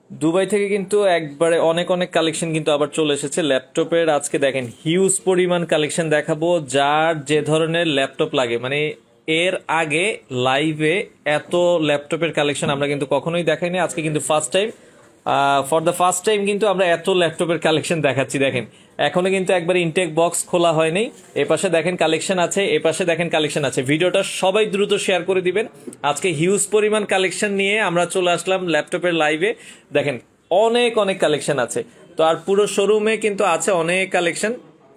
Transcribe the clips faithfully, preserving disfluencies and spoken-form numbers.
Dubai থেকে কিন্তু একবারে অনেক অনেক কালেকশন কিন্তু আবার চলে এসেছে ল্যাপটপের। আজকে দেখেন হিউজ পরিমাণ কালেকশন দেখাবো, যার যে ধরনের ল্যাপটপ লাগে। মানে এর আগে লাইভে এত ল্যাপটপের কালেকশন আমরা কিন্তু কখনোই দেখাইনি, আজকে কিন্তু first time, for the first time কিন্তু আমরা এত ল্যাপটপের কালেকশন দেখাচ্ছি। দেখেন এখনো কিন্তু একবার ইনটেক বক্স খোলা হয়নি। এ পাশে দেখেন কালেকশন আছে, এ পাশে দেখেন কালেকশন আছে। ভিডিওটা সবাই দ্রুত শেয়ার করে দিবেন। আজকে হিউজ পরিমাণ কালেকশন নিয়ে আমরা চলে আসলাম ল্যাপটপের লাইভে। দেখেন অনেক অনেক কালেকশন আছে, তো আর পুরো শোরুমে কিন্তু আছে অনেক কালেকশন।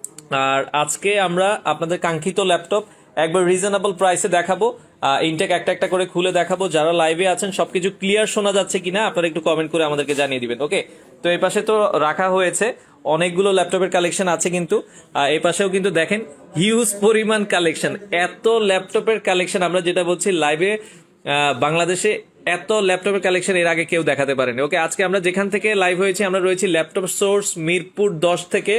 আর আজকে আমরা আপনাদের কাঙ্ক্ষিত ল্যাপটপ একবার রিজনেবল প্রাইসে দেখাবো, ইনটেক একটা একটা করে খুলে দেখাবো। যারা লাইভে আছেন সবকিছু ক্লিয়ার শোনা যাচ্ছে কিনা আপনারা একটু কমেন্ট করে আমাদেরকে জানিয়ে দিবেন। ওকে, তো এই পাশে তো রাখা হয়েছে অনেকগুলো ল্যাপটপের কালেকশন আছে, কিন্তু এই পাশেও কিন্তু দেখেন হিউজ পরিমাণ কালেকশন। এত ল্যাপটপের কালেকশন আমরা যেটা বলছি লাইভে বাংলাদেশে এত ল্যাপটপের কালেকশন এর আগে কেউ দেখাতে পারেনি। ওকে, আজকে আমরা যেখান থেকে লাইভ হয়েছি আমরা রয়েছি ল্যাপটপ সোর্স মিরপুর দশ থেকে।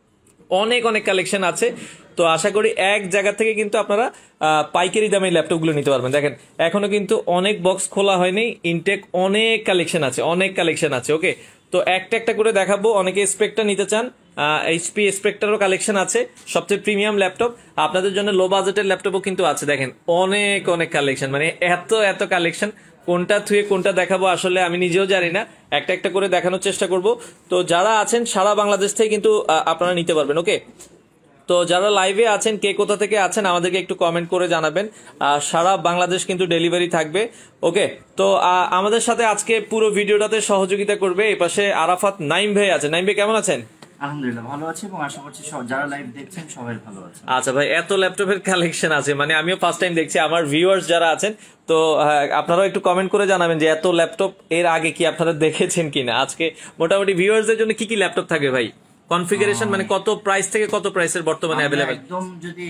অনেক অনেক কালেকশন আছে, তো আশা করি এক জায়গা থেকে কিন্তু আপনারা পাইকারি দামে ল্যাপটপগুলো নিতে পারবেন। দেখেন এখনো কিন্তু অনেক বক্স খোলা হয়নি, ইনটেক অনেক কালেকশন আছে, অনেক কালেকশন আছে। ওকে, তো একটা একটা করে দেখাবো। অনেকে স্পেকটা নিতে চান, এইচপি স্পেকটারও কালেকশন আছে, সবচেয়ে প্রিমিয়াম ল্যাপটপ। আপনাদের জন্য লো বাজেটের ল্যাপটপও কিন্তু আছে। দেখেন অনেক অনেক কালেকশন, মানে এত এত কালেকশন, কোনটা থুয়ে কোনটা দেখাবো আসলে আমি নিজেও জানি না। একটা একটা করে দেখানোর চেষ্টা করব। তো যারা আছেন সারা বাংলাদেশ থেকে কিন্তু আপনারা নিতে পারবেন। ওকে, তো যারা লাইভে আছেন কে কোথা থেকে আছেন আমাদেরকে একটু কমেন্ট করে জানাবেন। সারা বাংলাদেশ কিন্তু ডেলিভারি থাকবে। ওকে, তো আমাদের সাথে আজকে পুরো ভিডিওটাতে সহযোগিতা করবে এই পাশে আরাফাত নাইম ভাই আছে। নাইম ভাই কেমন আছেন? আলহামদুলিল্লাহ ভালো আছি এবং আশা করছি যারা লাইভ দেখছেন সবাই ভালো আছে। আচ্ছা ভাই, এত ল্যাপটপের কালেকশন আছে, মানে আমিও ফার্স্ট টাইম দেখছি। আমার ভিউয়ার্স যারা আছেন তো আপনারাও একটু কমেন্ট করে জানাবেন যে এত ল্যাপটপ এর আগে কি আপনারা দেখেছেন কিনা। আজকে মোটামুটি ভিউয়ার্সদের জন্য কি কি ল্যাপটপ থাকবে ভাই? কনফিগারেশন মানে কত প্রাইস থেকে কত প্রাইসের বর্তমানে अवेलेबल? একদম যদি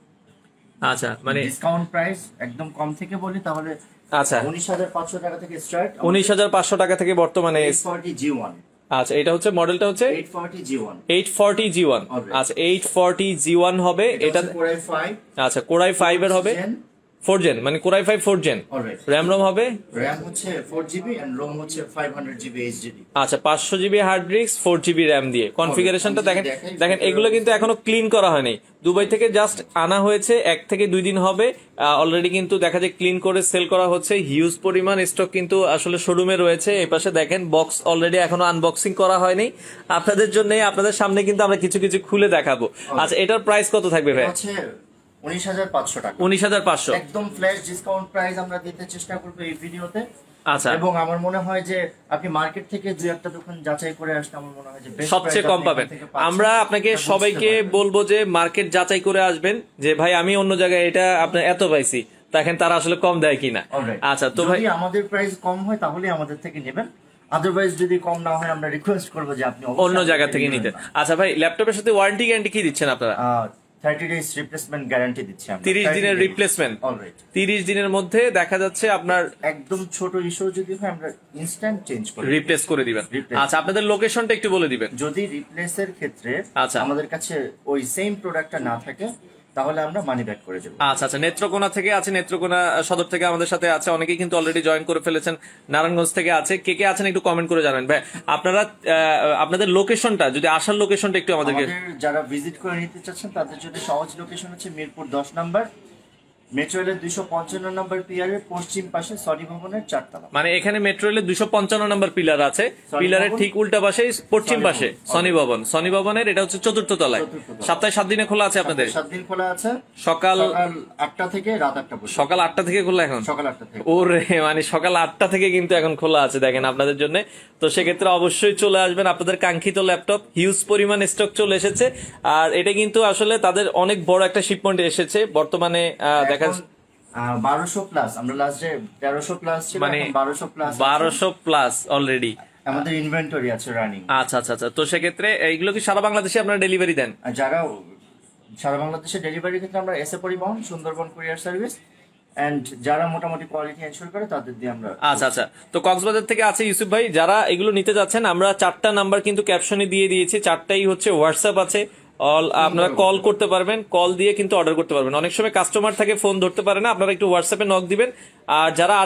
আচ্ছা মানে ডিসকাউন্ট প্রাইস একদম কম থেকে বলি তাহলে আচ্ছা উনিশ হাজার পাঁচশো টাকা থেকে স্টার্ট। উনিশ হাজার পাঁচশো টাকা থেকে বর্তমানে এইট ফর্টি জি ওয়ান। আচ্ছা, এটা হচ্ছে মডেলটা হচ্ছে eight forty G one. Eight forty G one. আচ্ছা এইট ফর্টি জি ওয়ান হবে এটা। Core i five. আচ্ছা কোরাই ফাইভ এর হবে ফোর জেন, মানে core i five four gen. RAM ROM হবে, র্যাম হচ্ছে ফোর জিবি এন্ড রোম হচ্ছে ফাইভ হান্ড্রেড জিবি এইচডিডি। আচ্ছা পাঁচশো GB hard disk, four GB RAM দিয়ে। কনফিগারেশনটা দেখেন, দেখেন এগুলো কিন্তু এখনো ক্লিন করা হয়নি, দুবাই থেকে জাস্ট আনা হয়েছে, এক থেকে দুই দিন হবে। অলরেডি কিন্তু দেখা যায় ক্লিন করে সেল করা হচ্ছে। হিউজ পরিমাণ স্টক কিন্তু আসলে শোরুমে রয়েছে। এই পাশে দেখেন বক্স অলরেডি এখনো আনবক্সিং করা হয়নি আপনাদের জন্য, আপনাদের সামনে কিন্তু আমরা কিছু কিছু খুলে দেখাবো। আচ্ছা এটার প্রাইস কত থাকবে ভাই? উনিশ হাজার পাঁচশো টাকা। উনিশ হাজার পাঁচশো একদম ফ্ল্যাশ ডিসকাউন্ট প্রাইস আমরা দিতে চেষ্টা করব এই ভিডিওতে। আচ্ছা, এবং আমার মনে হয় যে আপনি মার্কেট থেকে দুই একটা দোকান যাচাই করে আসলে আমার মনে হয় যে সবচেয়ে কম পাবেন। আমরা আপনাকে সবাইকে বলবো যে মার্কেট যাচাই করে আসবেন, যে ভাই আমি অন্য জায়গায় এটা আপনার এত পাইছি, দেখেন তারা আসলে কম দেয় কিনা। আচ্ছা, তো ভাই আমাদের প্রাইস কম হয় তাহলে আমাদের থেকে নেবেন, আদারওয়াইজ যদি কম না হয় আমরা রিকোয়েস্ট করব যে আপনি অন্য জায়গা থেকে নিতে। আচ্ছা ভাই, ল্যাপটপের সাথে ওয়ারেন্টি গ্যারান্টি কি দিচ্ছেন আপনারা? থার্টি ডেজ রিপ্লেসমেন্ট গ্যারান্টি দিচ্ছি আমরা। তিরিশ দিনের রিপ্লেসমেন্ট। অলরাইট, তিরিশ দিনের মধ্যে দেখা যাচ্ছে আপনার একদম ছোট ইস্যু যদি হয় আমরা ইনস্ট্যান্ট চেঞ্জ করে রিপ্লেস করে দিবেন। আচ্ছা আপনাদের লোকেশনটা একটু বলে দিবেন। যদি রিপ্লেসের ক্ষেত্রে আচ্ছা আমাদের কাছে ওই সেম প্রোডাক্টটা না থাকে তাহলে আমরা মানি ব্যাক করে দেব। আচ্ছা আচ্ছা, নেত্রকোনা থেকে আছে, নেত্রকোনা সদর থেকে আমাদের সাথে আছে, অনেকেই কিন্তু অলরেডি জয়েন করে ফেলেছেন। নারায়ণগঞ্জ থেকে আছে, কে কে আছেন একটু কমেন্ট করে জানাবেন ভাই। আপনারা আপনাদের লোকেশনটা যদি আসার লোকেশনটা একটু আমাদেরকে, যারা ভিজিট করে নিতে চাচ্ছেন তাদের জন্য সহজ লোকেশন হচ্ছে মিরপুর দশ নাম্বার, মেট্রো রেলের দুইশো পঞ্চান্ন নম্বর পিলারের পশ্চিম পাশে সনি ভবনের চারতলা। মানে এখানে মেট্রো রেলের দুইশো পঞ্চান্ন নম্বর পিলার আছে, পিলারের ঠিক উল্টা পাশে পশ্চিম পাশে সনি ভবন। সনি ভবনের এটা হচ্ছে চতুর্থ তলায়। সপ্তাহে সাত দিনে খোলা আছে আপনাদের? সাত দিন খোলা আছে, সকাল আটটা থেকে রাত আটটা পর্যন্ত। সকাল আটটা থেকে খোলা এখন? সকাল আটটা থেকে। ওরে মানে সকাল আটটা থেকে কিন্তু এখন খোলা আছে দেখেন আপনাদের জন্য। তো সেক্ষেত্রে অবশ্যই চলে আসবেন, আপনাদের কাঙ্ক্ষিত ল্যাপটপ হিউজ পরিমাণ স্টক চলে এসেছে। আর এটা কিন্তু আসলে তাদের অনেক বড় একটা শিপমেন্ট এসেছে বর্তমানে। দেখা বারোশো প্লাস, আমরা লাস্ট ডে তেরোশো প্লাস ছিল, মানে বারোশো প্লাস, বারোশো প্লাস অলরেডি আমাদের ইনভেন্টরি আছে রানিং। আচ্ছা আচ্ছা আচ্ছা, তো সেক্ষেত্রে এইগুলো কি সারা বাংলাদেশে আপনারা ডেলিভারি দেন? যারা সারা বাংলাদেশে ডেলিভারি ক্ষেত্রে আমরা এসএ পরিবহন, সুন্দরবন কুরিয়ার সার্ভিস এন্ড যারা মোটামুটি কোয়ালিটি এনশিওর করে তাদের দিয়ে আমরা। আচ্ছা আচ্ছা, তো কক্সবাজার থেকে আছে ইউসুফ ভাই, যারা এগুলো নিতে যাচ্ছেন আমরা চারটা নাম্বার কিন্তু ক্যাপশনে দিয়ে দিয়েছি, চারটাই হচ্ছে হোয়াটসঅ্যাপ আছে। অল আপনারা কল করতে পারবেন, কল দিয়ে কিন্তু অর্ডার করতে পারবেন। অনেক সময় কাস্টমার থাকে ফোন ধরতে পারে না, আপনারা একটু হোয়াটসঅ্যাপে নক দিবেন। আর যারা আছেন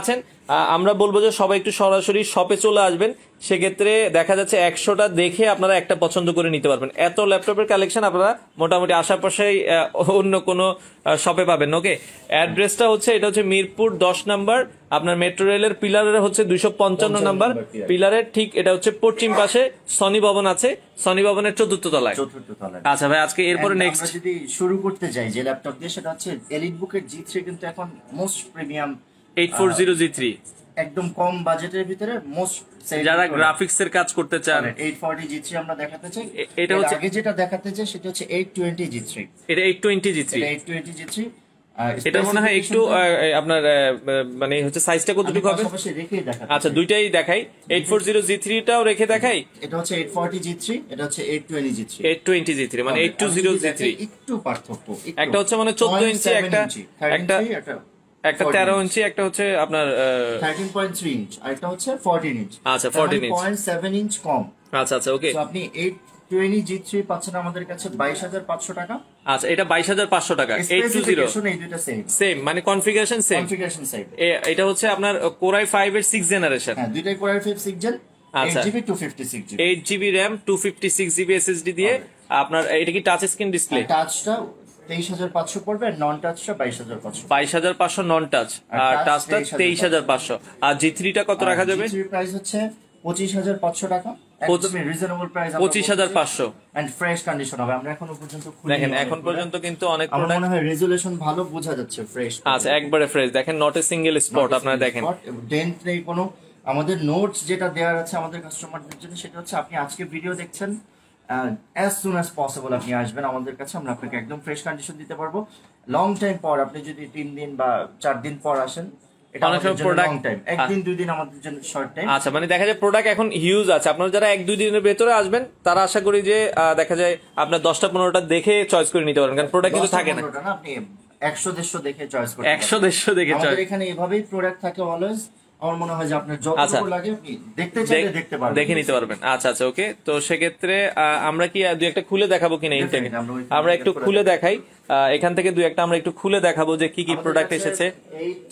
আহ, আমরা বলবো যে সবাই একটু সরাসরি শপে চলে আসবেন, সেক্ষেত্রে দেখা যাচ্ছে একশোটা দেখে আপনারা একটা পছন্দ করে নিতে পারবেন। এত ল্যাপটপের কালেকশন আপনারা মোটামুটি আশেপাশেই আহ, অন্য কোনো শপে পাবেন। ওকে, অ্যাড্রেসটা হচ্ছে এটা হচ্ছে মিরপুর দশ নাম্বার, আপনার মেট্রো রেলের পিলারের হচ্ছে দুইশো পঞ্চান্ন নাম্বার পিলারের ঠিক এটা হচ্ছে পশ্চিম পাশে সনি ভবন আছে, সনি ভবনের চতুর্থ তলায়। চতুর্থ তলায়। আচ্ছা ভাই, আজকে এরপরে And নেক্সট আমরা যদি শুরু করতে যাই যে ল্যাপটপ দিয়ে, সেটা হচ্ছে এলিট বুকের জি থ্রি, কিন্তু এখন most premium eight four zero G three, একদম কম বাজেটের ভিতরে মোস্ট যারা গ্রাফিক্স এর কাজ করতে চান। এইট ফোরটি জি থ্রি আমরা দেখাতে চাই। এ- এটা হচ্ছে- আগে যেটা দেখাতে চাই সেটা হচ্ছে এইট টোয়েন্টি জি থ্রি। এটা এইট টোয়েন্টি জি থ্রি, এটা এইট টোয়েন্টি জি থ্রি। এটা মনে হয় একটু আহ, আপনার আহ, মানে হচ্ছে সাইজটা কতটুকু হবে? পাশাপাশি রেখেই দেখাতে আচ্ছা, চাই। দুইটাই দেখাই, এইট ফোর জিরো জি থ্রিটাও রেখে দেখাই, এটা হচ্ছে এইট ফোরটি জি থ্রি, এটা হচ্ছে eight twenty G three. Eight twenty G three মানে eight two zero G three. একটু পার্থক্য, একটু। একটা হচ্ছে মানে চোদ্দ ইঞ্চি, একটা একটা একটা একটা তেরো ইঞ্চি, একটা হচ্ছে আপনার আহ, থার্টিন পয়েন্ট থ্রি ইঞ্চ, আর একটা হচ্ছে ফোরটিন ইঞ্চ। আচ্ছা, fourteen inch। Point seven inch কম। আচ্ছা আচ্ছা ওকে। তো আপনি এইট টোয়েন্টি জি থ্রি পাচ্ছেন আমাদের কাছে বাইশ হাজার পাঁচশো টাকা। আচ্ছা, এটা বাইশ হাজার পাঁচশো টাকা, এইট টু জিরো স্পেসিফিকেশন এই দুটো সেম, সেম মানে কনফিগারেশন সেম। Configuration same. এটা হচ্ছে আপনার কোরাই ফাইভ এর সিক্স জেনারেশন, হ্যাঁ, দুইটাই কোরাই ফাইভ সিক্স জেন, আচ্ছা। Eight GB two fifty six GB. Eight GB RAM, two fifty six GB SSD দিয়ে আপনার। এটা কি টাচ স্ক্রিন ডিসপ্লে? টাচটা তেইশ হাজার পাঁচশো পড়বে, নন টাচটা বাইশ হাজার পাঁচশো। বাইশ হাজার পাঁচশো নন টাচ, আর আর touch টাচটা তেইশ হাজার পাঁচশো। আর জি থ্রিটা কত রাখা যাবে? প্রাইস হচ্ছে পঁচিশ হাজার পাঁচশো টাকা, একদমই রিজনেবল প্রাইস। পঁচিশ হাজার পাঁচশো এন্ড ফ্রেশ কন্ডিশন হবে। আমরা এখনো পর্যন্ত খুলিনি দেখেন, এখন অনেকগুলো। পর্যন্ত কিন্তু অনেক আমার প্রোডাক্ট মনে হয় রেজুলেশন ভালো বোঝা যাচ্ছে, ফ্রেশ। আচ্ছা, একবারে ফ্রেশ। দেখেন, নট এ সিঙ্গেল স্পট, আপনারা দেখেন ডেন্ট নেই কোনো। আমাদের নোটস যেটা দেওয়ার আছে আমাদের কাস্টমারদের জন্য, সেটা হচ্ছে আপনি আজকে ভিডিও দেখছেন, অ্যাজ সুন অ্যাজ পসিবল আপনি আসবেন আমাদের কাছে, আমরা আপনাকে একদম ফ্রেশ কন্ডিশন দিতে পারবো। লং টাইম পর আপনি যদি তিন দিন বা চার দিন পর আসেন, এটা অনেক আমাদের সময় জন্য product- লং টাইম। একদিন দুই দিন আমাদের জন্য শর্ট টাইম। আচ্ছা, মানে দেখা যায় প্রোডাক্ট এখন হিউজ আছে। আপনারা যারা এক দুই দিনের ভেতরে আসবেন, তারা আশা করি যে আহ, দেখা যায় আপনার দশটা পনেরোটা দেখে চয়েস করে নিতে পারবেন, কারণ প্রোডাক্ট কিন্তু থাকে না। না, আপনি একশো দেড়শো দেখে চয়েস করতে একশো দেড়শো দেখে আমাদের চয়েস এখানে এভাবেই প্রোডাক্ট থাকে অলওয়েজ। আমার মনে হয় যে আপনার আচ্ছা। যতটুকু লাগে আপনি দেখতে চাইলে দেখতে পারবেন, দেখে নিতে পারবেন। আচ্ছা আচ্ছা ওকে। তো সেক্ষেত্রে আহ, আমরা কি দুই একটা খুলে দেখাবো কিনা ইনটেক? Definitely, আমরা ওই- আমরা একটু খুলে দেখাই আহ, এখান থেকে দুই একটা আমরা একটু খুলে দেখাবো যে কি কি প্রোডাক্ট এসেছে। এইট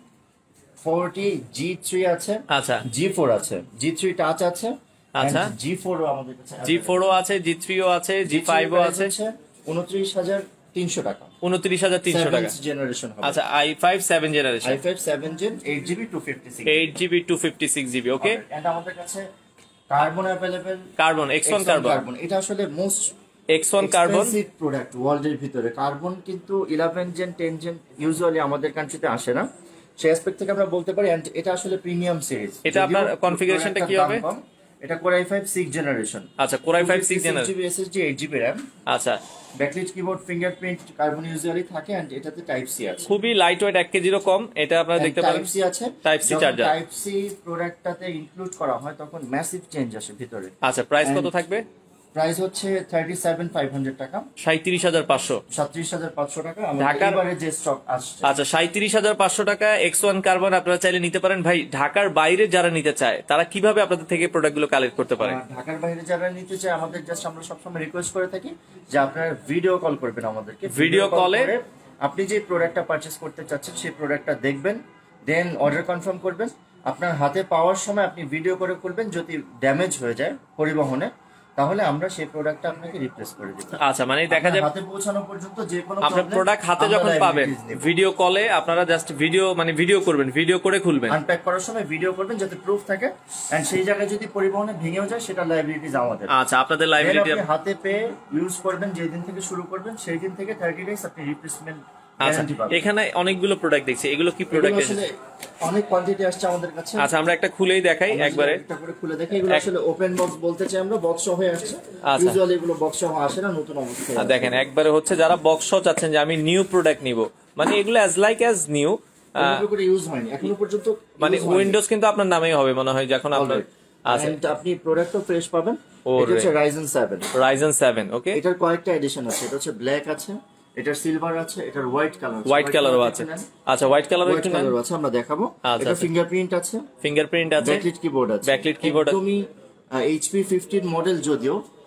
ফোরটি জি থ্রি আছে, আচ্ছা, জি ফোর আছে, জি থ্রি টাচ আছে, আচ্ছা। জি ফোর আমাদের কাছে জি ফোরও আছে, জি থ্রিও আছে, জি ফাইভও আছে। উনত্রিশ হাজার তিনশো টাকা, উনত্রিশ হাজার তিনশো টাকা। জেনারেশন হবে। আচ্ছা, i five seven generation, i five seven gen, eight GB two fifty six, eight GB two fifty six GB okay. And আমাদের কাছে carbon available, carbon, X one carbon, এটা আসলে most X one carbon expensive product ওয়ার্ল্ডের ভিতরে। Carbon কিন্তু eleven gen ten gen usually আমাদের কান্ট্রিতে আসে না, সেই অ্যাসপেক্ট থেকে আমরা বলতে পারি। and এটা আসলে প্রিমিয়াম সিরিজ। এটা আপনার কনফিগারেশনটা কি হবে? এটা core i five six generation, আচ্ছা, core i five six generation, GB SSD, eight GB RAM, আচ্ছা। Backlit keyboard, fingerprint, carbon usually থাকে, এন্ড এটাতে টাইপ সি আছে, খুবই লাইট ওয়েট, এক কেজিরও কম। এটা আপনারা দেখতে পারেন, টাইপ সি আছে, type C charger. Type C প্রোডাক্টটাতে ইনক্লুড করা হয় তখন ম্যাসিভ চেঞ্জ আসে ভিতরে। আচ্ছা, প্রাইস কত And- থাকবে? প্রাইস হচ্ছে থার্টি সেভেন ফাইভ হান্ড্রেড টাকা, সাঁত্রিশ হাজার পাঁচশো। সাতত্রিশ হাজার পাঁচশো টাকা। আমাদের ঢাকার- এবারে যে স্টক আসছে, আচ্ছা, সাঁত্রিশ হাজার পাঁচশো টাকা এক্স ওয়ান কার্বন আপনারা চাইলে নিতে পারেন। ভাই, ঢাকার বাইরে যারা নিতে চায় তারা কিভাবে আপনাদের থেকে প্রোডাক্ট গুলো কালেক্ট করতে পারে? আর ঢাকার বাইরে যারা নিতে চায়, আমাদের জাস্ট আমরা সবসময় রিকোয়েস্ট করে থাকি যে আপনারা ভিডিও কল করবেন আমাদেরকে। Video call এ? করে আপনি যে প্রোডাক্টটা পারচেজ করতে চাচ্ছেন সেই প্রোডাক্টটা দেখবেন, দেন অর্ডার কনফার্ম করবেন। আপনার হাতে পাওয়ার সময় আপনি ভিডিও করে করবেন, যদি ড্যামেজ হয়ে যায় পরিবহনে তাহলে আমরা সেই প্রোডাক্টটা আপনাকে রিপ্লেস করে দিব। আচ্ছা, মানে দেখা যায় হাতে পৌঁছানো পর্যন্ত যে কোনো আপনার problem প্রোডাক্ট হাতে আমরা যখন পাবেন, liabilities নেব। ভিডিও কলে আপনারা জাস্ট ভিডিও মানে ভিডিও করবেন, ভিডিও করে খুলবেন। আনপ্যাক করার সময় ভিডিও করবেন যাতে প্রুফ থাকে, এন্ড সেই জায়গায় যদি পরিবহনে ভেঙেও যায় সেটা লাইবিলিটিস আমাদের। আচ্ছা, আপনাদের Then লাইবিলিটি। আপনি হাতে পেয়ে ইউজ করবেন, যেই দিন থেকে শুরু করবেন সেই দিন থেকে থার্টি ডেজ আপনি রিপ্লেসমেন্ট আচ্ছা, গ্যারান্টি পাবেন। এখানে অনেকগুলো প্রোডাক্ট দেখছি, এগুলো কি এগুলো প্রোডাক্ট আসলে অনেক কোয়ান্টিটি আসছে আমাদের কাছে। আচ্ছা, আমরা একটা খুলেই দেখাই আমরা একবারে। একটা করে খুলে দেখি। এগুলো আসলে ওপেন বক্স বলতে চাই আমরা, বক্স সহ আসছে। আচ্ছা। ইউজুয়ালি এগুলো বক্স সহ আসে না, নতুন অবস্থায় আর আসে। দেখেন, একবারে হচ্ছে যারা বক্স চাচ্ছেন যে আমি নিউ প্রোডাক্ট নিব, মানে এগুলো অ্যাজ লাইক অ্যাজ নিউ, এগুলো করে ইউজ হয়নি এখনো পর্যন্ত, মানে use হয়নি। উইন্ডোজ কিন্তু আপনার নামেই হবে মনে হয় যখন আপনার। আচ্ছা, And আপনি প্রোডাক্টও ফ্রেশ পাবেন। ওরে। এটা হচ্ছে Ryzen seven. Ryzen seven okay. এটার কয়েকটা এডিশন আছে, এটা হচ্ছে ব্ল্যাক আছে, এটার সিলভার আছে, এটার হোয়াইট কালার, হোয়াইট কালারও আছে। আচ্ছা, হোয়াইট কালার হোয়াইট একটু নেন। কালার আছে, আমরা দেখাবো। আচ্ছা, এটা আচ্ছা। ফিঙ্গারপ্রিন্ট আছে, ফিঙ্গারপ্রিন্ট আছে, ব্যাকলিট কিবোর্ড আছে, Backlit keyboard আছে। একদমই এইচপি ফিফটিন মডেল যদিও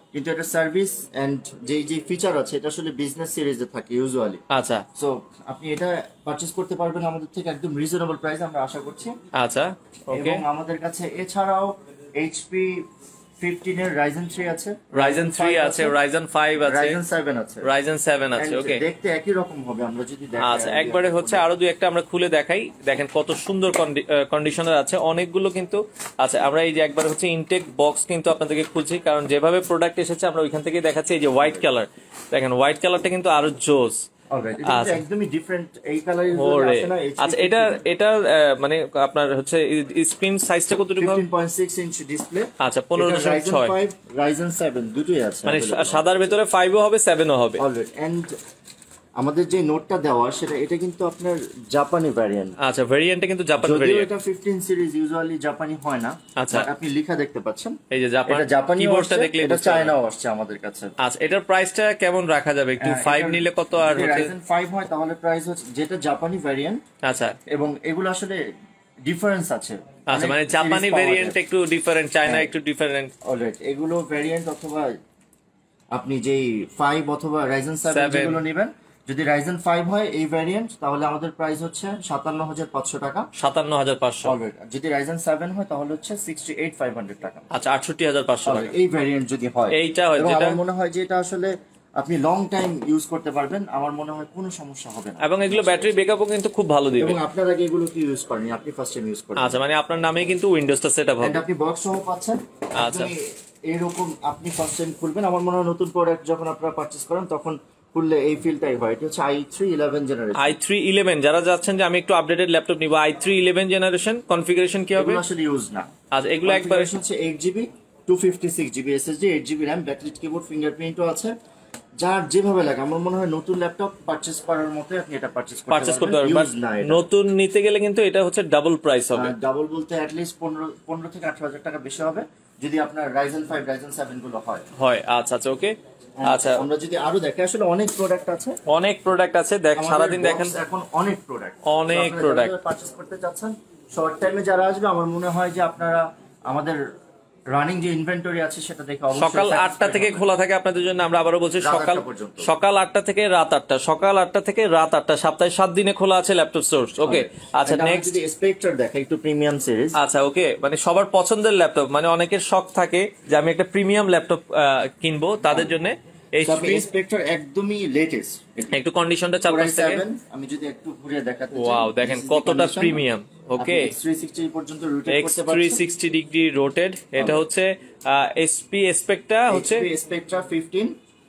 কিন্তু এটা সার্ভিস এন্ড যে যে ফিচার আছে এটা আসলে বিজনেস সিরিজে থাকে ইউজুয়ালি। আচ্ছা সো আপনি এটা পারচেজ করতে পারবেন আমাদের থেকে একদম রিজনেবল প্রাইস আমরা আশা করছি। আচ্ছা ওকে। এবং আমাদের কাছে এছাড়াও এইচপি ফিফটিন এর রাইজেন থ্রি আছে, রাইজেন থ্রি আছে, রাইজেন ফাইভ আছে, রাইজেন সেভেন আছে, রাইজেন সেভেন আছে। ওকে, দেখতে একই রকম হবে আমরা যদি দেখাই। আচ্ছা একবারে হচ্ছে আরো দুই একটা আমরা খুলে দেখাই। দেখেন কত সুন্দর কন্ডিশনার আছে অনেকগুলো কিন্তু। আচ্ছা আমরা এই যে একবার হচ্ছে ইনটেক বক্স কিন্তু আপনাদেরকে খুলছি, কারণ যেভাবে প্রোডাক্ট এসেছে আমরা ওইখান থেকে দেখাচ্ছি। এই যে হোয়াইট কালার, দেখেন হোয়াইট কালারটা কিন্তু আরো জোস। আচ্ছা একদমই ডিফারেন্ট এই কালারই ওরে আসে না। আচ্ছা এটা এটা মানে আপনার হচ্ছে স্ক্রিন সাইজটা কতটুকু হবে? Fifteen point six inch display. আচ্ছা পনেরো দশমিক ছয়, রাইজেন সেভেন দুটোই আছে, মানে সাদার ভেতরে ফাইভও হবে সেভেনও হবে। অলরেডি। এন্ড আমাদের যে নোটটা দেওয়া সেটা এটা কিন্তু আপনার জাপানি ভ্যারিয়েন্ট। আচ্ছা ভেরিয়েন্টটা কিন্তু জাপানি যদিও ভেরিয়েন্ট। এটা ফিফটিন সিরিজ ইউজুয়ালি জাপানি হয় না। আচ্ছা but আপনি লেখা দেখতে পাচ্ছেন, এই যে জাপান এটা জাপানি কিবোর্ডটা আসছে, দেখলে এটা চায়নাও আসছে আমাদের কাছে। আচ্ছা এটার প্রাইসটা কেমন রাখা যাবে একটু? হ্যাঁ, ফাইভ এটার নিলে কত? আর যদি হচ্ছে Ryzen ফাইভ হয় তাহলে প্রাইস হচ্ছে যেটা জাপানি ভ্যারিয়েন্ট। আচ্ছা এবং এগুলো আসলে ডিফারেন্স আছে। আচ্ছা মানে জাপানি ভেরিয়েন্ট একটু ডিফারেন্ট, চায়না একটু ডিফারেন্ট। অলরাইট, এগুলো ভ্যারিয়েন্ট অথবা আপনি যেই ফাইভ অথবা রাইজেন সেভেন যেগুলো নেবেন, যদি রাইজেন ফাইভ হয় এই ভ্যারিয়েন্ট তাহলে আমাদের প্রাইস হচ্ছে সাতান্ন হাজার পাঁচশো টাকা। সাতান্ন হাজার পাঁচশো। অলরাইট, যদি রাইজেন সেভেন হয় তাহলে হচ্ছে সিক্সটি এইট ফাইভ হান্ড্রেড টাকা। আচ্ছা আটষট্টি হাজার পাঁচশো টাকা এই ভ্যারিয়েন্ট যদি হয়, এইটা হয় এবং যেটা আমার মনে হয় যে এটা আসলে আপনি লং টাইম ইউজ করতে পারবেন, আমার মনে হয় কোনো সমস্যা হবে না। এবং এগুলো ব্যাটারি ব্যাকআপও কিন্তু খুব ভালো দিবে। এবং আপনার আগে এগুলো কি ইউজ করেন, আপনি ফার্স্ট টাইম ইউজ করেন। আচ্ছা মানে আপনার নামেই কিন্তু উইন্ডোজটা সেটআপ হবে। এন্ড আপনি বক্স সহ পাচ্ছেন। আচ্ছা এরকম আপনি ফার্স্ট টাইম খুলবেন, আমার মনে হয় নতুন প্রোডাক্ট যখন আপনারা পারচেজ করেন তখন খুললে এই ফিলটাই হয়। এটা হচ্ছে i three eleven generation. I three eleven, যারা যাচ্ছেন যে আমি একটু আপডেটেড ল্যাপটপ নিব, i three eleven generation configuration কি হবে? এগুলো আসলে ইউজ না। আচ্ছা এগুলো একবার হচ্ছে eight GB two fifty six GB SSD, eight GB RAM, backlit keyboard, ফিঙ্গারপ্রিন্টও আছে। যার যেভাবে লাগে আমার মনে হয় নতুন ল্যাপটপ পারচেজ করার মতো আপনি এটা পারচেজ করতে পারচেজ করতে পারবেন। ইউজ না এটা। নতুন নিতে গেলে কিন্তু এটা হচ্ছে ডাবল প্রাইস হবে। ডাবল বলতে অ্যাট লিস্ট পনেরো পনেরো থেকে আঠারো হাজার টাকা বেশি হবে যদি আপনার রাইজেন ফাইভ রাইজেন সেভেন গুলো হয়। হয় আচ্ছা আচ্ছা ওকে। আচ্ছা আমরা যদি আরো দেখি আসলে অনেক প্রোডাক্ট আছে, অনেক প্রোডাক্ট আছে। দেখ সারাদিন দেখেন এখন অনেক প্রোডাক্ট, অনেক প্রোডাক্ট পারচেজ করতে চাচ্ছেন শর্ট টাইমে যারা আসবে, আমার মনে হয় যে আপনারা আমাদের রানিং যে ইনভেন্টরি আছে সেটা দেখে অবশ্যই সকাল আটটা থেকে খোলা থাকে আপনাদের জন্য। আমরা আবারও বলছি সকাল সকাল আটটা থেকে রাত আটটা, সকাল আটটা থেকে রাত আটটা, সপ্তাহে সাত দিনে খোলা আছে ল্যাপটপ স্টোর। ওকে আচ্ছা নেক্সট যদি স্পেকট্রার দেখাই একটু প্রিমিয়াম সিরিজ। আচ্ছা ওকে, মানে সবার পছন্দের ল্যাপটপ, মানে অনেকের শখ থাকে যে আমি একটা প্রিমিয়াম ল্যাপটপ কিনবো, তাদের জন্য এইচপি স্পেকট্রার একদমই লেটেস্ট। একটু কন্ডিশনটা চালু করতে হবে। আমি যদি একটু ঘুরিয়ে দেখাতে চাই, ওয়াও দেখেন কতটা প্রিমিয়াম। ওকে থ্রি সিক্সটি পর্যন্ত রোটেট এক্স করতে থ্রি পারছেন। Sixty degree rotated. এটা হচ্ছে এসপি স্পেকটা হচ্ছে Spectre fifteen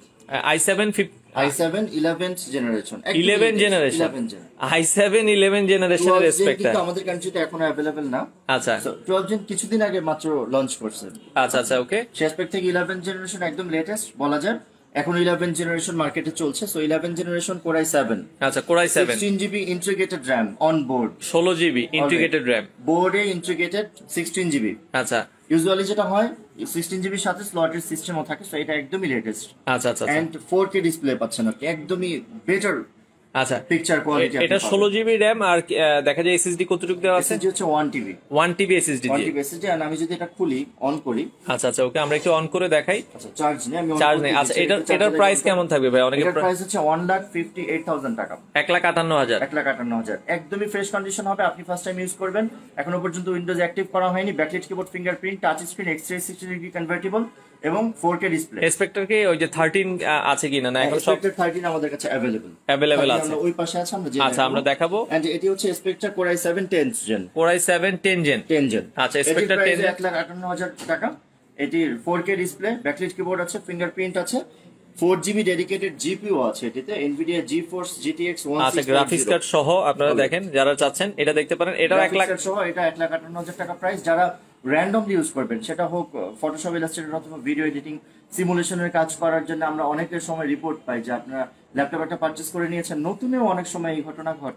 i seven i seven eleventh generation, eleven generation i seven eleven জেনারেশনের স্পেকটা আমাদের কান্ট্রিতে এখনো अवेलेबल না। আচ্ছা টুয়েলভ জেন কিছুদিন আগে মাত্র লঞ্চ করছে। আচ্ছা আচ্ছা ওকে, সেই স্পেক থেকে ইলেভেন জেনারেশন একদম লেটেস্ট বলা যায়। এখন ইলেভেন জেনারেশন মার্কেটে চলছে। So eleven generation core i seven. আচ্ছা core i seven, sixteen GB integrated RAM on board, ষোলো জিবি ইন্টিগ্রেটেড র্যাম, বোর্ডে ইন্টিগ্রেটেড সিক্সটিন জিবি। আচ্ছা ইউজুয়ালি যেটা হয় সিক্সটিন জিবির সাথে স্লটের সিস্টেমও থাকে। সো এটা একদমই লেটেস্ট। আচ্ছা আচ্ছা এন্ড ফোর কে ডিসপ্লে পাচ্ছেন আপনি, একদমই বেটার আচ্ছা পিকচার কোয়ালিটি। এটা ষোলো জিবি র্যাম আর আহ, দেখা যায় এসএসডি কতটুকু দেওয়া আছে? এসএসডি হচ্ছে one TB, one TB SSD one দিয়ে। TB SSD. আর আমি যদি এটা খুলি অন করি, আচ্ছা আচ্ছা ওকে, আমরা একটু অন করে দেখাই। আচ্ছা চার্জ নেই, আমি চার্জ নেই। আচ্ছা এটার এটার প্রাইস কেমন থাকবে ভাই? অনেকে এটার প্রাইস হচ্ছে one lakh fifty eight thousand টাকা, এক লাখ আটান্ন হাজার। এক লাখ আটান্ন হাজার। একদমই ফ্রেশ কন্ডিশন হবে, আপনি ফার্স্ট টাইম ইউজ করবেন। এখনো পর্যন্ত উইন্ডোজ অ্যাক্টিভ করা হয়নি। Backlit keyboard, fingerprint, touch screen, x three sixty degree convertible এবং ফোর কে ডিসপ্লে। স্পেক্টর কি ওই যে থার্টিন আছে কিনা? না এখন সব স্পেক্টর থার্টিন আমাদের কাছে अवेलेबल অ্যাভেলেবল আছে। ওই পাশে আছে, আমরা আচ্ছা আমরা দেখাবো। এন্ড এটি হচ্ছে Spectre core i seven tenth gen, core i seven ten gen ten gen. আচ্ছা স্পেক্টর টেন এক লাখ আটান্ন হাজার টাকা। এটির four K display, backlit keyboard আছে, ফিঙ্গারপ্রিন্ট আছে, ফোর জিবি ডেডিকেটেড জিপিইউ আছে এটিতে, Nvidia GeForce GTX one six. আচ্ছা গ্রাফিক্স কার্ড সহ আপনারা দেখেন, যারা চাচ্ছেন এটা দেখতে পারেন। এটাও এক লাখ সহ, এটা এক লাখ আটান্ন হাজার টাকা প্রাইস। যারা র্যান্ডমলি ইউজ করবেন, সেটা হোক ফটোশপ, ইলাস্ট্রেটর অথবা ভিডিও এডিটিং, সিমুলেশনের কাজ করার জন্য, আমরা অনেকের সময় রিপোর্ট পাই যে আপনারা ল্যাপটপ একটা পারচেজ করে নিয়েছেন, নতুনেও অনেক সময় এই ঘটনা ঘটে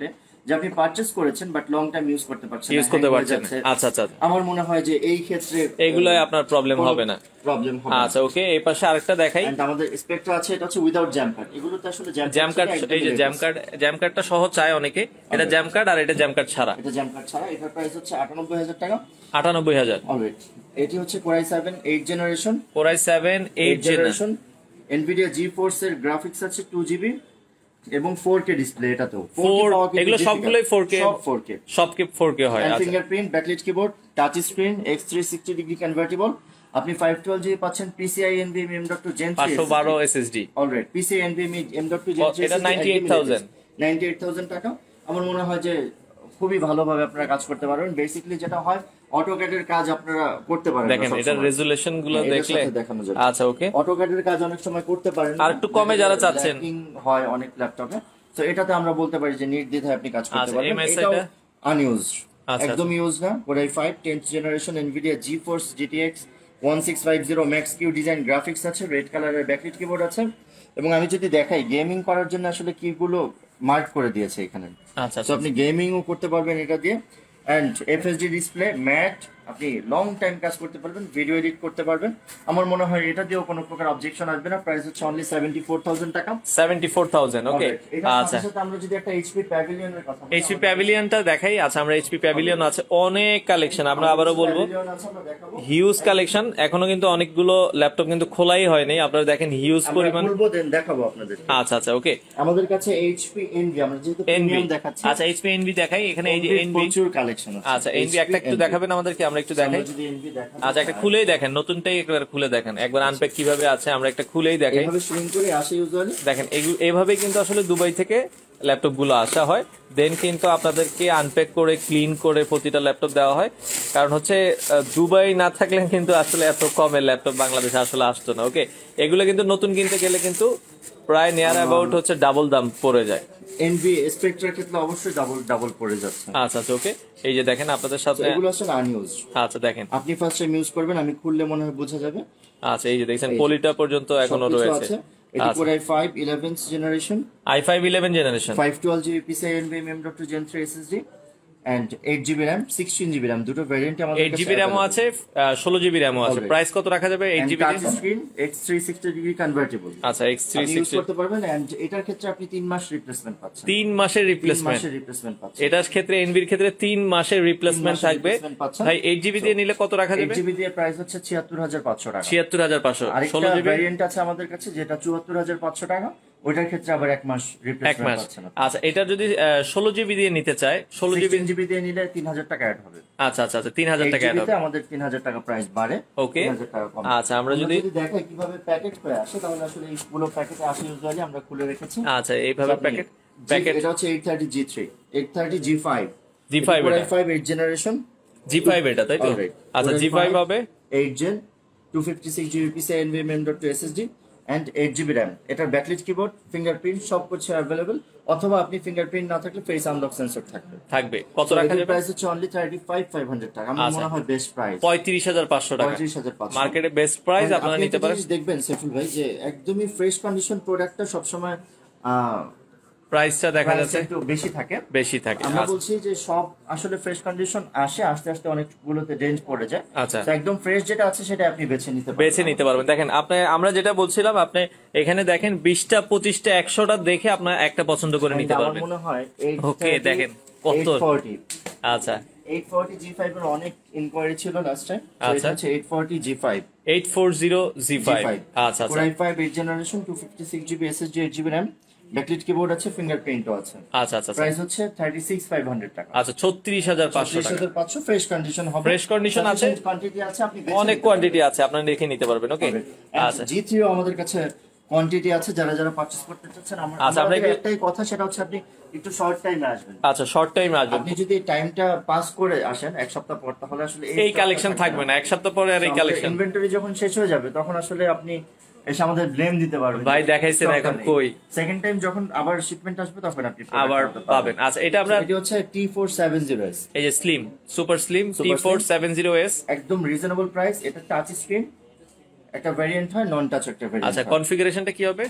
যে আপনি পারচেজ করেছেন বাট লং টাইম ইউজ করতে পারছেন না, ইউজ করতে hang হয়ে পারছেন না। যাচ্ছে। আচ্ছা আচ্ছা আমার মনে হয় যে এই ক্ষেত্রে এগুলোই আপনার প্রবলেম হবে না। প্রবলেম হবে না। আচ্ছা ওকে, এই পাশে আরেকটা দেখাই। And আমাদের স্পেকট্রা আছে, এটা হচ্ছে উইদাউট জ্যাম কার্ড। এগুলোতে আসলে জ্যাম কার্ড, এই যে জ্যাম কার্ড, জ্যাম কার্ডটা সহ চায় অনেকে। এটা জ্যাম কার্ড আর এটা জ্যাম কার্ড ছাড়া। এটা জ্যাম কার্ড ছাড়া, এটার প্রাইস হচ্ছে আটানব্বই হাজার টাকা। আটানব্বই হাজার। অলরাইট, এটি হচ্ছে core i seven eight generation, core i seven eight generation, Nvidia GeForce এর গ্রাফিক্স আছে টু জিবি এবং ফোর কে ডিসপ্লে। এটাতেও ফোর, এগুলো সবগুলোই ফোর কে, সব ফোর কে, সব কি ফোর কে হয়। আচ্ছা, fingerprint, backlight keyboard, touch screen, x three sixty degree convertible. আপনি ফাইভ টুয়েলভ জিবি পাচ্ছেন, PCIe NVMe M dot two gen three, পাঁচশো বারো SSD. Alright, PCIe NVMe M dot two gen three, এটা ninety eight thousand ninety eight thousand টাকা। আমার মনে হয় যে খুবই ভালোভাবে আপনারা কাজ করতে পারবেন। বেসিক্যালি যেটা হয়, অটোক্যাডের কাজ আপনারা করতে পারেন। দেখেন এটার রেজুলেশন গুলো দেখলে দেখানো যাবে। আচ্ছা ওকে, অটোক্যাডের কাজ অনেক সময় করতে পারেন, আর একটু কমে যারা চাচ্ছেন, হয় অনেক ল্যাপটপে, তো এটাতে আমরা বলতে পারি যে নির্দ্বিধায় আপনি কাজ করতে আচ্ছা, পারবেন। এমএসআই টা আনইউজ, আচ্ছা, একদম ইউজ না। Core i five tenth generation, Nvidia GeForce GTX one six five zero Max Q design graphics আছে, রেড কালারের ব্যাকলাইট কিবোর্ড আছে। এবং আমি যদি দেখাই গেমিং করার জন্য আসলে কিগুলো মার্ক করে দিয়েছে এখানে। আচ্ছা, তো আপনি গেমিংও করতে পারবেন এটা দিয়ে। অ্যান্ড এফএসডি ডিসপ্লে, ম্যাট, আপনি লং টাইম কাজ করতে পারবেন, ভিডিও এডিট করতে পারবেন। আমার মনে হয় এটা দিয়েও কোনো প্রকার অবজেকশন আসবে না। প্রাইস হচ্ছে অনলি সেভেন্টি ফোর থাউজেন্ড টাকা। Seventy four thousand okay. আচ্ছা, আমরা যদি একটা এইচপি প্যাভিলিয়নের কথা বলি, এইচপি প্যাভিলিয়নটা দেখাই। আচ্ছা, আমরা এইচপি প্যাভিলিয়ন আছে, অনেক কালেকশন। আমরা আবারও বলবো হিউজ কালেকশন, এখনো কিন্তু অনেকগুলো ল্যাপটপ কিন্তু খোলাই হয়নি। আপনারা দেখেন হিউজ পরিমাণ, বলবো দেন দেখাবো আপনাদের। আচ্ছা আচ্ছা ওকে, আমাদের কাছে এইচপি এনভি, আমরা যেহেতু প্রিমিয়াম দেখাচ্ছি। আচ্ছা, এইচপি এনভি দেখাই। এখানে এই যে এনভি প্রচুর কালেকশন আছে। আচ্ছা, এনভি একটা একটু দেখাবেন আমাদেরকে, আমরা একটু দেখাই। আচ্ছা, একটা খুলেই দেখেন, নতুনটাই একবার খুলে দেখেন, একবার আনপ্যাক কিভাবে আছে আমরা একটা খুলেই দেখাই। এইভাবে সুইং করে আসে ইউজুয়ালি। দেখেন এইভাবে কিন্তু আসলে দুবাই থেকে ল্যাপটপ গুলো আসা হয়, দেন কিন্তু আপনাদেরকে আনপ্যাক করে ক্লিন করে প্রতিটা ল্যাপটপ দেওয়া হয়। কারণ হচ্ছে দুবাই না থাকলে কিন্তু আসলে এত কমের ল্যাপটপ বাংলাদেশে আসলে আসতো না। ওকে, এগুলো কিন্তু নতুন কিনতে গেলে কিন্তু প্রায় নিয়ার অ্যাবাউট হচ্ছে ডাবল দাম পড়ে যায়। এনভি স্পেকট্রার ক্ষেত্রে অবশ্যই ডাবল ডাবল পড়ে যাচ্ছে। আচ্ছা আচ্ছা ওকে, এই যে দেখেন আপনাদের সাথে এগুলো আসলে আনইউজ। আচ্ছা দেখেন, আপনি ফার্স্ট টাইম ইউজ করবেন, আমি খুললে মনে হয় বোঝা যাবে। আচ্ছা, এই যে দেখছেন পলিটা পর্যন্ত এখনো রয়েছে। এটি core i five eleventh generation, i five eleven generation, five twelve GB PCIe NVMe M dot two gen three SSD and eight GB RAM, sixteen GB RAM, দুটো ভ্যারিয়েন্ট আমাদের কাছে। এইট জিবি র্যামও আছে, ষোলো জিবি র্যামও আছে। Price কত রাখা যাবে eight GB? Touch screen, x three sixty degree convertible. আচ্ছা, এক্স থ্রি ইউজ করতে পারবেন। এন্ড এটার ক্ষেত্রে আপনি তিন মাস রিপ্লেসমেন্ট পাচ্ছেন। তিন মাসের রিপ্লেসমেন্ট, মাসের রিপ্লেসমেন্ট পাচ্ছেন। এটার ক্ষেত্রে এনভির ক্ষেত্রে তিন মাসের রিপ্লেসমেন্ট থাকবে। ভাই এইট জিবি দিয়ে নিলে কত রাখা যাবে? এইট জিবি দিয়ে প্রাইস হচ্ছে ছিয়াত্তর হাজার পাঁচশো টাকা। ছিয়াত্তর হাজার পাঁচশো। ষোলো জিবি ভ্যারিয়েন্ট আছে আমাদের কাছে যেটা চুয়াত্তর হাজার পাঁচশো টাকা, ওইটার ক্ষেত্রে আবার এক মাস রিপ্লেসমেন্ট পাচ্ছেন। আচ্ছা, এটা যদি ষোলো জিবি দিয়ে নিতে চায়, ষোলো জিবি জিবি দিয়ে নিলে তিন হাজার টাকা অ্যাড হবে। আচ্ছা আচ্ছা আচ্ছা, তিন হাজার টাকা অ্যাড হবে। আমাদের তিন হাজার টাকা প্রাইস বাড়ে। ওকে, আচ্ছা, আমরা যদি দেখাই কিভাবে প্যাকেট হয়ে আসে, তাহলে আসলে এইগুলো প্যাকেটে আসে ইউজুয়ালি আমরা খুলে রেখেছি। আচ্ছা, এইভাবে প্যাকেট প্যাকেট এটা হচ্ছে eight thirty G three, eight thirty G five, G five, core i five eight generation, G five এটা, তাই তো? আচ্ছা, জি ফাইভ হবে eight gen, two fifty six GB PCIe NVMe M dot two SSD and eight GB RAM. এটার backlight keyboard, fingerprint সব কিছু available, অথবা আপনি ফিঙ্গারপ্রিন্ট না থাকলে ফেস আনলক সেন্সর থাকবে। থাকবে। কত রাখা যাবে? প্রাইস হচ্ছে only thirty five five hundred টাকা। আমার মনে হয় বেস্ট প্রাইস পঁয়ত্রিশ হাজার পাঁচশো টাকা, পঁয়ত্রিশ হাজার পাঁচশো মার্কেটে বেস্ট প্রাইস। আপনারা নিতে পারেন। দেখবেন সেফুল ভাই যে একদমই ফ্রেশ কন্ডিশন প্রোডাক্টটা সবসময় প্রাইসটা দেখা যাচ্ছে একটু বেশি থাকে, বেশি থাকে। আমরা বলছি যে সব আসলে ফ্রেশ কন্ডিশন আসে, আস্তে আস্তে অনেকগুলোতে রেঞ্জ পড়ে যায়। আচ্ছা, তো একদম ফ্রেশ যেটা আছে সেটা আপনি বেছে নিতে পারবেন, বেছে নিতে পারবেন। দেখেন আপনি, আমরা যেটা বলছিলাম, আপনি এখানে দেখেন বিশটা পঁচিশটা একশোটা দেখে আপনার একটা পছন্দ করে নিতে পারবেন। আমার মনে হয় ওকে, দেখেন কত। আচ্ছা, এইট ফোরটি জি ফাইভ এর অনেক ইনকোয়ারি ছিল লাস্ট টাইম। আচ্ছা, হচ্ছে eight forty G five, eight forty G five. আচ্ছা আচ্ছা, core i five eight generation, two fifty six GB SSD, eight GB RAM, backlight keyboard আছে, ফিঙ্গারপ্রিন্টও আছে। আচ্ছা আচ্ছা, প্রাইস হচ্ছে থার্টি সিক্স ফাইভ হান্ড্রেড টাকা। আচ্ছা, ছত্রিশ হাজার পাঁচশো টাকা। পাঁচশো ফ্রেশ কন্ডিশন হবে, ফ্রেশ কন্ডিশন আছে, কোয়ান্টিটি আছে, আপনি অনেক কোয়ান্টিটি আছে, আপনারা দেখে নিতে পারবেন। ওকে, আচ্ছা, জি থ্রি ও আমাদের কাছে কোয়ান্টিটি আছে, যারা যারা পারচেজ করতে চাচ্ছেন। আচ্ছা, আমাদের একটাই কথা, সেটা হচ্ছে আপনি একটু শর্ট টাইমে আসবেন। আচ্ছা, শর্ট টাইমে আসবেন। আপনি যদি টাইমটা পাস করে আসেন এক সপ্তাহ পর, তাহলে আসলে এই কালেকশন থাকবে না। এক সপ্তাহ পরে আর এই কালেকশন, ইনভেন্টরি যখন শেষ হয়ে যাবে তখন আসলে আপনি এসে আমাদের ব্লেম দিতে পারবেন, ভাই দেখাইছেন এখন কই। সেকেন্ড টাইম যখন আবার শিপমেন্ট আসবে তখন আপনি আবার পাবেন। আচ্ছা, এটা আমরা, এটা হচ্ছে টি ফোর সেভেন্টি এস, এই যে slim, super slim T four seventy S, একদম রিজনেবল প্রাইস। এটা টাচ স্ক্রিন একটা ভ্যারিয়েন্ট হয়, নন টাচ একটা ভ্যারিয়েন্ট। আচ্ছা, কনফিগারেশনটা কি হবে?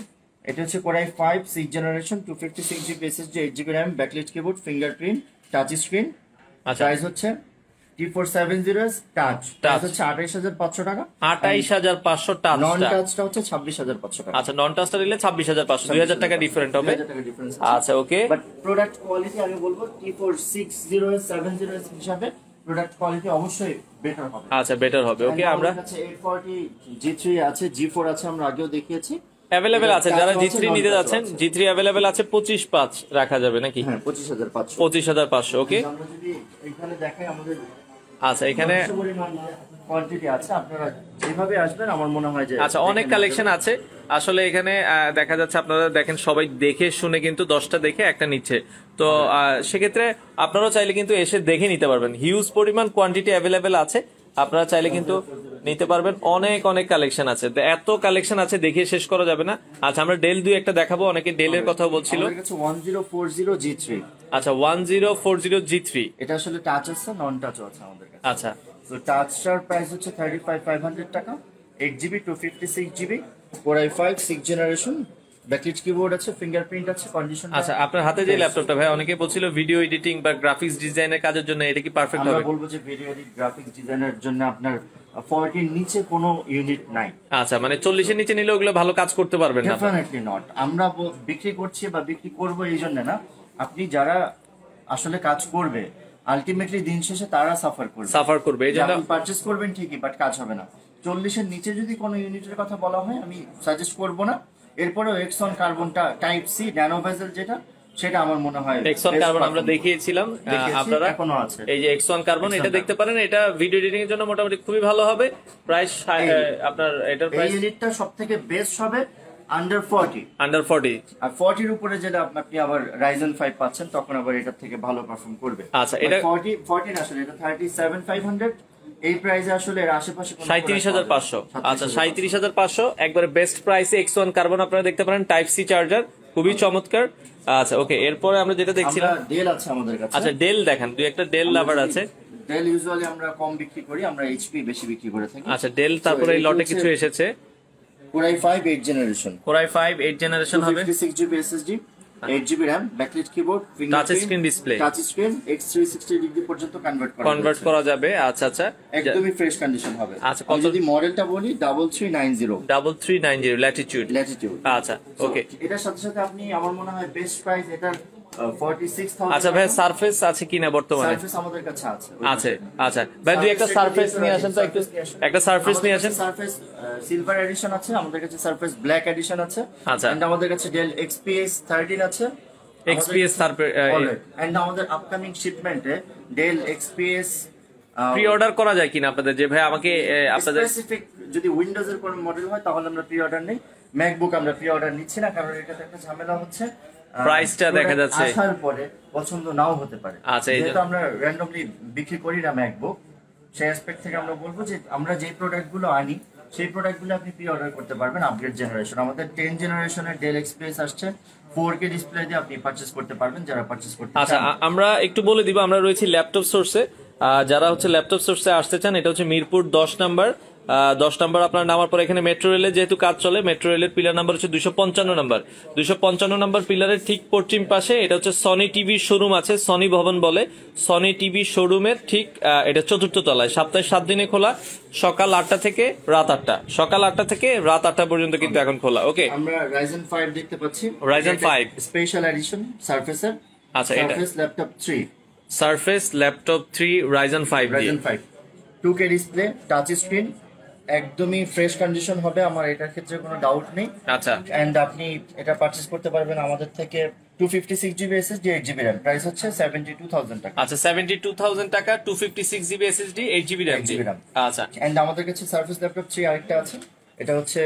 এটা হচ্ছে core i five six generation two fifty six GB SSD eight GB RAM backlight keyboard fingerprint touch screen. আচ্ছা প্রাইস হচ্ছে T four seven zero S touch, price হচ্ছে আঠাইশ হাজার পাঁচশো টাকা। আঠাইশ হাজার পাঁচশো টাচ, নন টাচটা হচ্ছে ছাব্বিশ হাজার পাঁচশো টাকা। আচ্ছা নন টাচটা নিলে ছাব্বিশ হাজার পাঁচশো, দুই হাজার টাকা ডিফারেন্ট হবে। আচ্ছা ওকে, বাট প্রোডাক্ট কোয়ালিটি আমি বলবো T four six zero S seven zero S হিসাবে প্রোডাক্ট কোয়ালিটি অবশ্যই বেটার হবে। আচ্ছা বেটার হবে। ওকে, আমরা কাছে এইট ফর্টি জি থ্রি আছে, জি ফোর আছে, আমরা আগেও দেখিয়েছি, অ্যাভেলেবেল আছে। যারা জি থ্রি নিতে যাচ্ছেন, জি থ্রি অ্যাভেলেবেল আছে, পঁচিশ পাঁচ রাখা যাবে নাকি? হ্যাঁ পঁচিশ হাজার পাঁচশো, পঁচিশ হাজার পাঁচশো। ওকে, আমরা যদি এখানে দেখাই আমাদের আচ্ছা এখানে কোয়ান্টিটি আছে, আপনারা যেভাবে আসবেন আমার মনে হয় যে আচ্ছা অনেক কালেকশন আছে আসলে এখানে। আহ, দেখা যাচ্ছে আপনারা দেখেন সবাই দেখে শুনে কিন্তু দশটা দেখে একটা নিচ্ছে, তো আহ, সেক্ষেত্রে আপনারাও চাইলে কিন্তু এসে দেখে নিতে পারবেন। হিউজ পরিমাণ কোয়ান্টিটি অ্যাভেলেবেল আছে, আপনারা চাইলে কিন্তু নিতে পারবেন। অনেক অনেক কালেকশন আছে, তো এত কালেকশন আছে দেখিয়ে শেষ করা যাবে না। আচ্ছা আমরা ডেল দুই একটা দেখাবো, অনেকে ডেলের কথা বলছিল। আমাদের কাছে one zero four zero G three. আচ্ছা one zero four zero G three, এটা আসলে টাচ আছে, নন টাচও আছে আমাদের কাছে। আচ্ছা তো টাচটার প্রাইস হচ্ছে থার্টি ফাইভ ফাইভ হান্ড্রেড টাকা, eight GB two fifty six GB core i five six generation, backlit keyboard আছে, ফিঙ্গারপ্রিন্ট আছে, কন্ডিশন। আচ্ছা আপনার হাতে যে ল্যাপটপটা ভাই, অনেকে বলছিল ভিডিও এডিটিং বা গ্রাফিক্স ডিজাইনের কাজের জন্য এটা কি পারফেক্ট হবে? আমরা বলবো যে ভিডিও এডিট গ্রাফিক্স ডিজাইনের জন্য আপনার ফর্টির নিচে কোনো ইউনিট নাই। আচ্ছা মানে চল্লিশের নিচে নিলে ওগুলো ভালো কাজ করতে পারবেন না? Definitely not. আমরা ব- বিক্রি করছি বা বিক্রি করবো এই জন্য না, আপনি যারা আসলে কাজ করবে আলটিমেটলি দিন শেষে তারা সাফার করবে, সাফার করবে, এই জন্য পারচেস করবেন ঠিকই বাট কাজ হবে না। চল্লিশের নিচে যদি কোনো ইউনিটের কথা বলা হয় আমি সাজেস্ট করবো না। এরপরেও এক্সন কার্বনটা টাইপ সি ন্যানো ভেসেল যেটা, সেটা আমার মনে হয় এক্স ওয়ান কার্বন আমরা দেখিয়েছিলাম, দেখিয়েছি, আপনারা এখনো আছে। এই যে এক্স ওয়ান কার্বন এটা দেখতে পারেন, এটা ভিডিও এডিটিং এর জন্য মোটামুটি খুবই ভালো হবে। প্রাইস আপনার এটার এই প্রাইস ইউনিটটা সব থেকে বেস্ট হবে আন্ডার ফর্টি, আন্ডার ফর্টি। আর ফর্টির উপরে যেটা আপ- আপনি আবার রাইজেন ফাইভ পাচ্ছেন, তখন আবার এটার থেকে ভালো পারফর্ম করবে। আচ্ছা, এটা- ফর্টি ফর্টি না, আসলে এটা থার্টি সেভেন ফাইভ হান্ড্রেড, এই প্রাইসে আসলে এর আশেপাশে কোনো সাঁত্রিশ হাজার পাঁচশো। product আচ্ছা পাবেন না। সাঁত্রিশ হাজার পাঁচশো একবারে বেস্ট প্রাইসে এক্স ওয়ান কার্বন আপনারা দেখতে পারেন, টাইপ সি চার্জার, খুবই চমৎকার। আচ্ছা ওকে, এরপরে আমরা যেটা দেখছিলাম, আমরা ডেল আছে আমাদের কাছে। আচ্ছা ডেল দেখেন, দুই একটা ডেল লাভার আছে। ডেল ইউজুয়ালি আমরা কম বিক্রি করি, আমরা এইচপি বেশি বিক্রি করে থাকি। আচ্ছা ডেল, তারপরে এই লটে কিছু এসেছে, core i five eight generation, core i five eight generation হবে, fifty six GB SSD, eight GB RAM, backlight keyboard, touch screen display, touch screen, x three sixty degree পর্যন্ত কনভার্ট করা কনভার্ট করা যাবে। আচ্ছা আচ্ছা, একদমই ফ্রেশ কন্ডিশন হবে। আচ্ছা, আমি কত- যদি মডেলটা বলি double three nine zero double three nine zero Latitude. Latitude. আচ্ছা ওকে, এটার সাথে সাথে আপনি আমার মনে হয় বেস্ট প্রাইস এটার ফর্টি সিক্স আচ্ছা ভাই সারফেস আছে কিনা বর্তমানে? সার্ফেস আমাদের কাছে আছে। আছে, আচ্ছা ভাই দুই একটা সারফেস নিয়ে আসেন তো, একটু একটা সারফেস নিয়ে আসেন। সারফেস সিলভার এডিশন আছে আমাদের কাছে, সারফেস ব্ল্যাক এডিশন আছে, আচ্ছা। এন্ড আমাদের কাছে ডেল এক্সপিএস থার্টিন আছে, এক্সপিএস সারফেস এন্ড আমাদের আপকামিং শিপমেন্টে ডেল এক্সপিএস প্রি অর্ডার করা যায় কিনা আপনাদের? যে ভাই আমাকে এ, আপনাদের স্পেসিফিক যদি উইন্ডোজ এর কোনো মডেল হয় তাহলে আমরা প্রি অর্ডার নেই। ম্যাকবুক আমরা প্রি অর্ডার নিচ্ছি না, কারণ এটাতে একটা ঝামেলা হচ্ছে প্রাইসটা দেখা যাচ্ছে আসার পরে পছন্দ নাও হতে পারে। আচ্ছা, এই যেহেতু আমরা র্যান্ডমলি বিক্রি করি না ম্যাকবুক, সেই অ্যাসপেক্ট থেকে আমরা বলবো যে আমরা যে প্রোডাক্ট গুলো আনি সেই প্রোডাক্ট গুলো আপনি প্রি অর্ডার করতে পারবেন আপগ্রেড জেনারেশন। আমাদের টেন জেনারেশনের ডেল এক্সপিএস আসছে, ফোর কে ডিসপ্লে দিয়ে আপনি পারচেজ করতে পারবেন যারা পারচেজ করতে আচ্ছা চান। আ- আমরা একটু বলে দিব, আমরা রয়েছি ল্যাপটপ সোর্সে। যারা হচ্ছে ল্যাপটপ সোর্সে আসতে চান, এটা হচ্ছে মিরপুর দশ নাম্বার। দশ নাম্বার আপনার নামার পর এখানে মেট্রো রেলে যেহেতু কাজ চলে, মেট্রো রেলের পিলার নাম্বার হচ্ছে দুইশো পঞ্চান্ন নাম্বার। দুইশো পঞ্চান্ন নাম্বার পিলারের ঠিক পশ্চিম পাশে এটা হচ্ছে সনি টিভি শোরুম আছে, সনি ভবন বলে। সনি টিভি শোরুমের ঠিক আহ, এটা চতুর্থ তলায়, সপ্তাহে সাত দিনে খোলা, সকাল আটটা থেকে রাত আটটা, সকাল আটটা থেকে রাত আটটা পর্যন্ত কিন্তু এখন খোলা। ওকে, আমরা রাইজেন ফাইভ দেখতে পাচ্ছি, Ryzen ফাইভ স্পেশাল এডিশন সারফেসের। আচ্ছা, এটা Surface laptop three, Surface laptop three Ryzen five দিয়ে। Ryzen five two K display, touch screen, একদমই ফ্রেশ কন্ডিশন হবে, আমার এটার ক্ষেত্রে কোনো ডাউট নেই। আচ্ছা এন্ড আপনি এটা পারচেজ করতে পারবেন আমাদের থেকে two fifty six GB SSD, eight GB RAM, price হচ্ছে সেভেন্টি টু থাউজেন্ড টাকা। আচ্ছা সেভেন্টি টু থাউজেন্ড টাকা, two fifty six GB SSD, eight GB RAM eight GB RAM। আচ্ছা এন্ড আমাদের কাছে সারফেস ল্যাপটপ থ্রি আরেকটা আছে, এটা হচ্ছে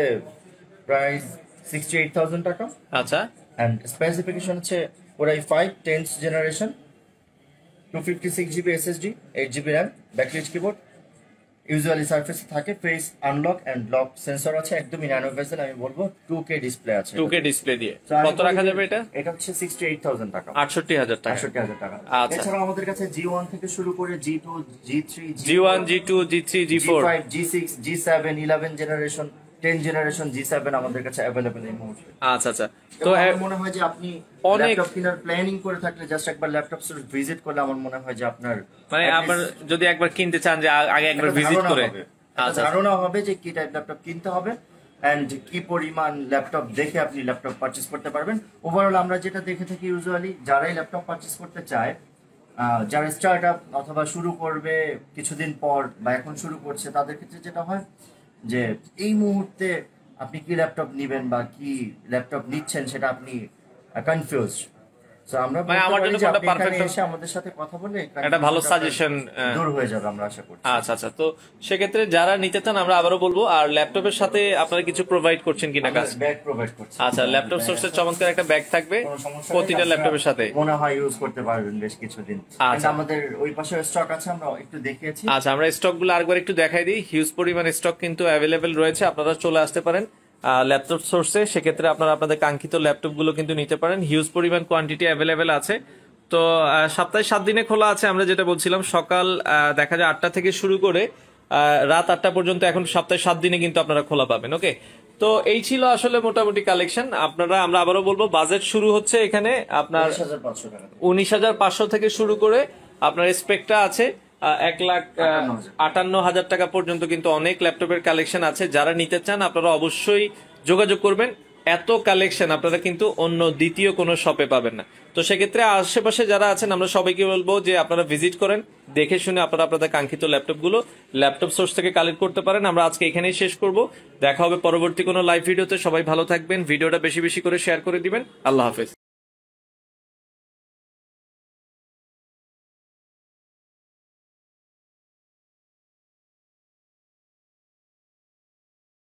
প্রাইস সিক্সটি এইট থাউজেন্ড টাকা। আচ্ছা এন্ড স্পেসিফিকেশন হচ্ছে core i five tenth generation, two fifty six GB SSD, eight GB RAM, backlight keyboard, usually Surface থাকে, face unlock and lock sensor আছে, একদমই ন্যানো ভেসেল, আমি বলবো টু কে ডিসপ্লে আছে। Two K display দিয়ে So, আমি কত বলি রাখা যে যাবে এটা? এটা হচ্ছে সিক্সটি এইট থাউজেন্ড টাকা, আটষট্টি হাজার টাকা। আটষট্টি হাজার টাকা। আচ্ছা। এছাড়াও আমাদের কাছে জি ওয়ান থেকে শুরু করে G two, G three, G one, G two, G three, G G four, five, G six, G seven, eleven generation ten generation G seven আমাদের কাছে অ্যাভেলেবেল এই মুহূর্তে। আচ্ছা আচ্ছা। তো তো আমার এ- মনে হয় যে আপনি অনেক- ল্যাপটপ কেনার প্ল্যানিং করে থাকলে জাস্ট একবার ল্যাপটপ স্টোর ভিজিট করলে আমার মনে হয় যে আপনার মানে at আবার least যদি একবার কিনতে চান যে আ- আগে একবার একটা ভিজিট ধারণা করে। হবে, একটা আচ্ছা ধারণা হবে যে কি টাইপ ল্যাপটপ কিনতে হবে এন্ড কি পরিমাণ ল্যাপটপ দেখে আপনি ল্যাপটপ পারচেজ করতে পারবেন। ওভারঅল আমরা যেটা দেখে থাকি ইউজুয়ালি যারাই ল্যাপটপ পারচেজ করতে চায়, আহ, যারা স্টার্ট আপ অথবা শুরু করবে কিছুদিন পর বা এখন শুরু করছে, তাদের ক্ষেত্রে যেটা হয় যে এই মুহূর্তে আপনি কি ল্যাপটপ নিবেন বা কি ল্যাপটপ নিচ্ছেন সেটা আপনি কনফিউজ। তো আমরা মানে বলতে আমার পারি জন্য যে কোনটা আপনি এখানে perfect হবে? এসে আমাদের সাথে কথা বলে একটা ভালো confusion টা সাজেশন। দূর হয়ে যাবে আমরা আশা করছি। আচ্ছা আচ্ছা। তো সেক্ষেত্রে যারা নিতে চান আমরা আবারও বলবো, আর ল্যাপটপের সাথে আপনারা কিছু প্রোভাইড করছেন কিনা কাজ? ব্যাগ প্রোভাইড করছি। আচ্ছা, ল্যাপটপ সোর্সের চমৎকার একটা ব্যাগ থাকবে কোনো সমস্যা নেই, প্রতিটা আপনারা ল্যাপটপের সাথে। মনে হয় ইউজ করতে পারবেন বেশ কিছুদিন। আচ্ছা। And আমাদের ওই পাশে স্টক আছে, আমরা একটু দেখিয়েছি। আচ্ছা, আমরা স্টক গুলো আরেকবার একটু দেখাই দিই। হিউজ পরিমাণ স্টক কিন্তু অ্যাভেলেবেল রয়েছে, আপনারা চলে আসতে পারেন ল্যাপটপ সোর্সে। সেক্ষেত্রে আপনারা আপনাদের কাঙ্ক্ষিত ল্যাপটপ গুলো কিন্তু নিতে পারেন। হিউজ পরিমাণ কোয়ান্টিটি অ্যাভেলেবেল আছে। তো আহ, সপ্তাহে সাত দিনে খোলা আছে। আমরা যেটা বলছিলাম সকাল আহ, দেখা যায় আটটা থেকে শুরু করে আহ, রাত আটটা পর্যন্ত, এখন সপ্তাহে সাত দিনে কিন্তু আপনারা খোলা পাবেন। ওকে, তো এই ছিল আসলে মোটামুটি কালেকশন। আপনারা, আমরা আবারও বলবো, বাজেট শুরু হচ্ছে এখানে আপনার উনিশ হাজার পাঁচশো টাকা থেকে। উনিশ হাজার পাঁচশো থেকে শুরু করে আপনার স্পেকটা আছে আহ, এক লাখ আহ, আটান্ন হাজার। আটান্ন হাজার টাকা পর্যন্ত কিন্তু অনেক ল্যাপটপের কালেকশন আছে। যারা নিতে চান আপনারা অবশ্যই যোগাযোগ করবেন। এত কালেকশন আপনারা কিন্তু অন্য দ্বিতীয় কোনো শপে পাবেন না। তো সেক্ষেত্রে আশেপাশে যারা আছেন আমরা সবাইকে বলবো যে আপনারা ভিজিট করেন, দেখে শুনে আপনারা আপনাদের কাঙ্ক্ষিত ল্যাপটপগুলো ল্যাপটপ সোর্স থেকে কালেক্ট করতে পারেন। আমরা আজকে এখানেই শেষ করব। দেখা হবে পরবর্তী কোনো লাইভ ভিডিওতে। সবাই ভালো থাকবেন, ভিডিওটা বেশি বেশি করে শেয়ার করে দিবেন। আল্লাহ হাফেজ।